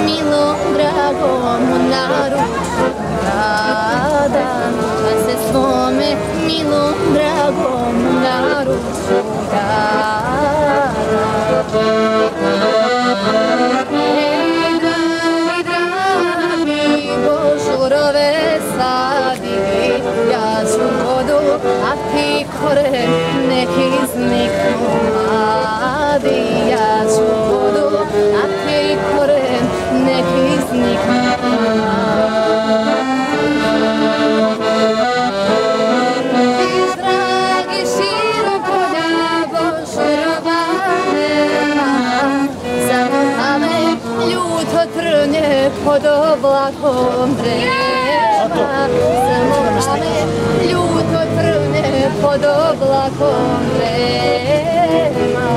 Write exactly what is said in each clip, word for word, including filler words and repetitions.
milom, dragom narodu rada, a se svome milom, dragom narodu rada. Ej, dragi, dragi, božurove sadi, ja ću vodu, a ti koren, nek izniknu mladi. Ja ću vodu, a ti koren, nek izniknu mladi. Iz dragi širokolja božurova nema, zamota me ljuto trnje pod oblakom vrema. Zamota me ljuto trnje pod oblakom vrema.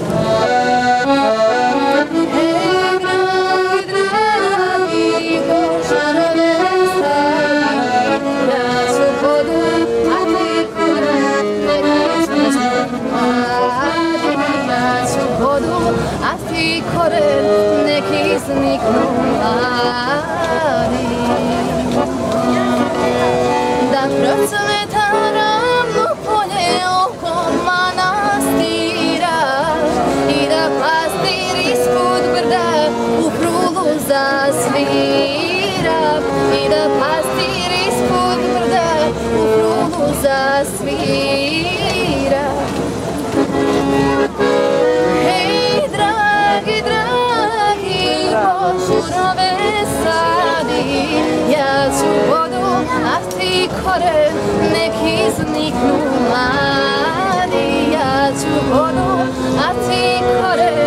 Ej, dragi, dragi, božurove sadi, ja ću vodu, a ti koren, nek izniknu mladi. Ja ću vodu, a ti koren, nek izniknu mladi. Da procveta ravno polje oko manastira i da pastir ispod brda u krulu zasvira. I da pastir ispod brda u krulu zasvira. Hej, dragi, dragi, božurove sadi, ja ću vodu, a ti koren, nek izniknu mladi. Ja ću vodu, a ti koren,